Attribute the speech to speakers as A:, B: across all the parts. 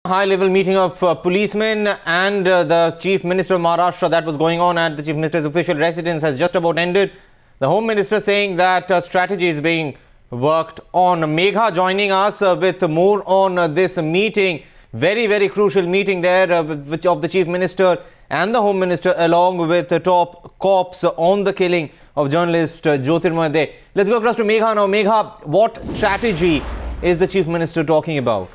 A: high-level meeting of policemen and the Chief Minister of Maharashtra that was going on at the Chief Minister's official residence has just about ended. The Home Minister saying that strategy is being worked on. Megha joining us with more on this meeting. Very, very crucial meeting there of the Chief Minister and the Home Minister along with the top cops on the killing of journalist Jyotirmoy De. Let's go across to Megha now. Megha, what strategy is the Chief Minister talking about?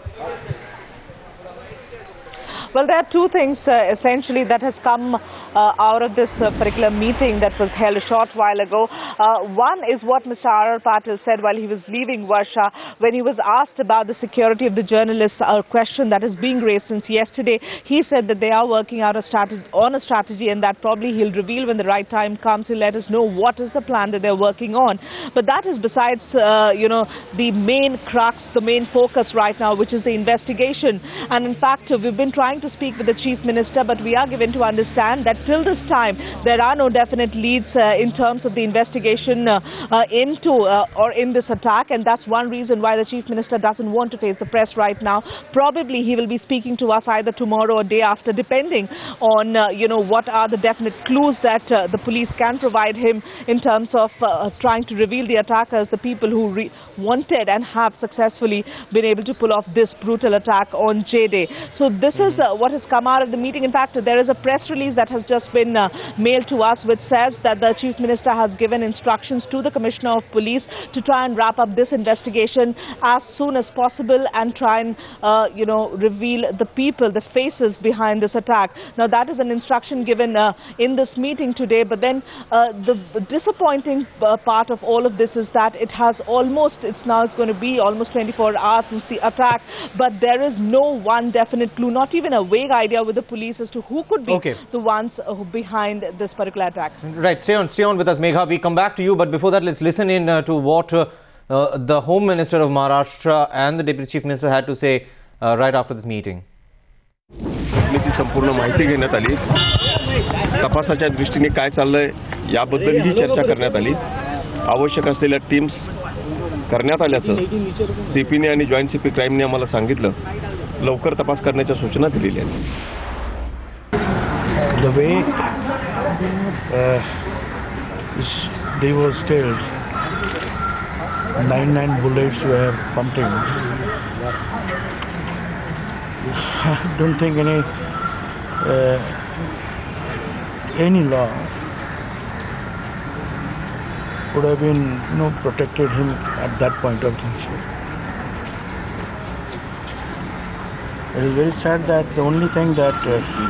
B: Well, there are two things essentially that has come out of this particular meeting that was held a short while ago. One is what Mr. R.R. Patil said while he was leaving Varsha when he was asked about the security of the journalists, a question that is being raised since yesterday. He said that they are working out a strategy and that probably he'll reveal when the right time comes. He'll let us know what is the plan that they're working on. But that is besides, the main crux, the main focus right now, which is the investigation. And in fact, we've been trying to speak with the Chief Minister, but we are given to understand that till this time there are no definite leads in terms of the investigation in this attack, and that's one reason why the Chief Minister doesn't want to face the press right now. Probably he will be speaking to us either tomorrow or day after, depending on what are the definite clues that the police can provide him in terms of trying to reveal the attackers, the people who wanted and have successfully been able to pull off this brutal attack on J-Day. So this is what has come out of the meeting. In fact, there is a press release that has just been mailed to us which says that the Chief Minister has given instructions to the Commissioner of Police to try and wrap up this investigation as soon as possible and try and reveal the people, the faces behind this attack. Now that is an instruction given in this meeting today, but then the disappointing part of all of this is that it's going to be almost 24 hours since the attack, but there is no one definite clue, not even a vague idea with the police as to who could be the ones behind this particular attack.
A: Right, stay on with us, Megha. We come back to you, but before that, let's listen in to what the Home Minister of Maharashtra and the Deputy Chief Minister had to say right after this meeting.
C: संपूर्ण माहिती घेण्यात आली, तपासाच्या दृष्टीने काय चाललंय याबद्दलही चर्चा करण्यात आली. आवश्यक असलेल्या टीम्स करण्यात आल्याचं सीपीने आणि जॉईंट सीपी क्राईमने आम्हाला सांगितलं. लवकर तपास करण्याच्या सूचना दिलेल्या आहेत.
D: The way they was killed, 9 bullets were pumping. I don't think any law would have been protected him at that point of time. It is very sad that the only thing that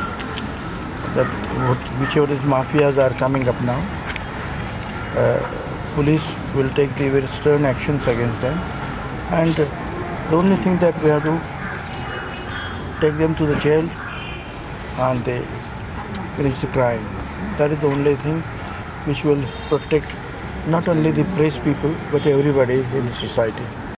D: whichever is mafias are coming up now, police will take the very stern actions against them, and the only thing that we have to take them to the jail and they finish the crime. That is the only thing which will protect not only the press people but everybody in society.